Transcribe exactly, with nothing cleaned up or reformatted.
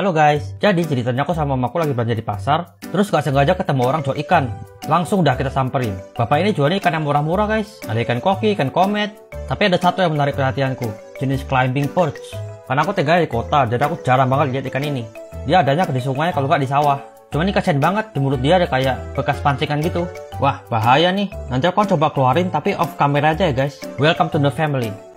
Halo guys, jadi ceritanya aku sama mamaku lagi belanja di pasar, terus gak sengaja ketemu orang jual ikan. Langsung dah kita samperin. Bapak ini jualnya ikan yang murah-murah guys. Ada ikan koki, ikan komet. Tapi ada satu yang menarik perhatianku, jenis climbing perch. Karena aku tinggal di kota, jadi aku jarang banget lihat ikan ini. Dia adanya di sungai kalau nggak di sawah. Cuman ini kasihan banget, di mulut dia ada kayak bekas pancingan gitu. Wah, bahaya nih. Nanti aku coba keluarin tapi off camera aja ya guys. Welcome to the family.